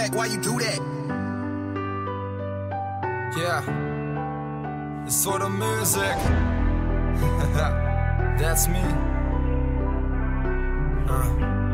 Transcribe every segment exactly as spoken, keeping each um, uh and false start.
back, why you do that? Yeah, it's for the music. That's me. Uh.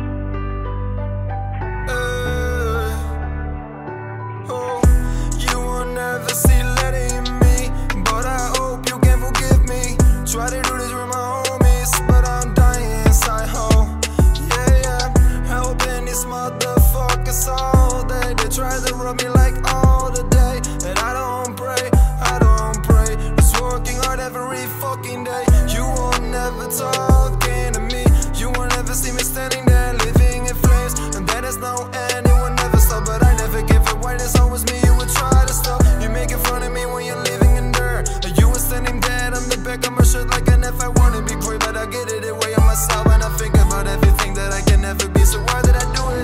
Uh. Oh, you will never see letting me, but I hope you can forgive me. Try to do this with my homies, but I'm dying inside. Oh, yeah, yeah. Helping these motherfuckers all day. They try to rub me like all the day, and I don't pray, I don't pray. Just working hard every fucking day. You won't never talking to me. You will never see me standing there living in flames, and there is no end. It will never stop, but I never give it. Why there's always me, you would try to stop. You making fun of me when you're living in dirt, and you were standing dead on the back of my shirt like an F. I wanna be great, but I get it away on myself, and I think about everything that I can never be. So why did I do it?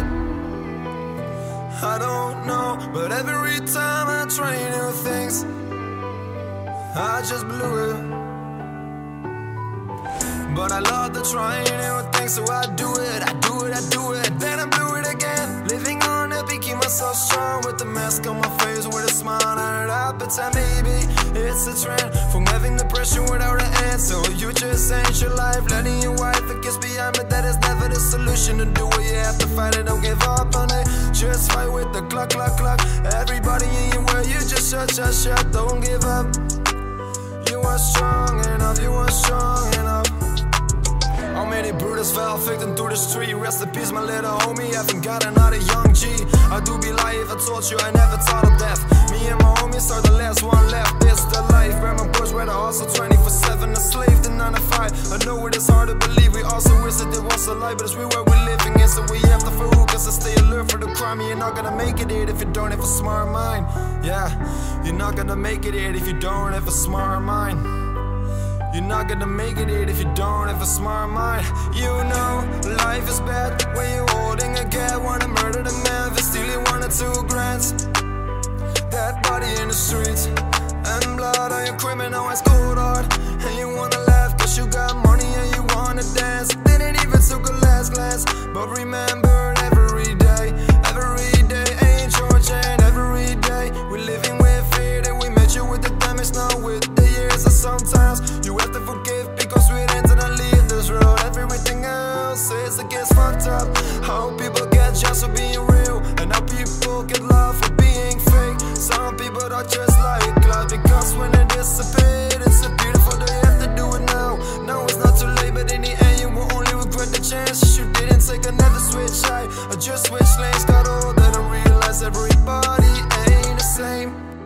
I don't know, but every time I try new things, I just blew it. But I love to try new things, so I do it, I do it, I do it. Then I blew it again. Living on it, keep myself strong with the mask on my face, with a smile on it. I pretend maybe it's a trend from having depression without an end. So you just ain't your life, letting your wife kiss behind me. That is never the solution. To do what you have to fight it, don't give up on it. Just fight with the clock, clock, clock. Everybody in your world, you just shut, shut, shut. Don't give up. You are strong enough, you are strong enough. How many brothers fell victim to the street? Rest in peace, my little homie, haven't got another young G. I do be lying if I told you I never thought of death. Me and my homies are the last one left. This the life, where my boys where I hustle twenty-four seven, a slave to nine to five. I know it is hard to believe, we also wish that it was a lie, but it's real where we're living in, so we have to focus and stay alert for the crime. You're not gonna make it here if you don't have a smart mind. Yeah, you're not gonna make it here if you don't have a smart mind. You're not gonna make it here if you don't have a smart mind. You know, life is bad when you're holding a gat. Wanna murder the man for stealing one or two grands. That body in the streets, and blood on your criminal eyes cold hard. And you wanna laugh cause you got money and you wanna dance. Didn't even took a last glance, but remember every day, every day ain't George, and every day we're living with fear that we measure with the damage, not with the years. And sometimes you have to forgive because we didn't leave this road. Everything else is it gets fucked up. How people get just for being real, and how people get love for being fake. Some people are just like clouds, because when they dissipate, it's a beautiful day. You have to do it now. No, it's not too late, but in the end you will only regret the chance you didn't take. Another switch side, or just switch lanes. Got older and realized everybody ain't the same.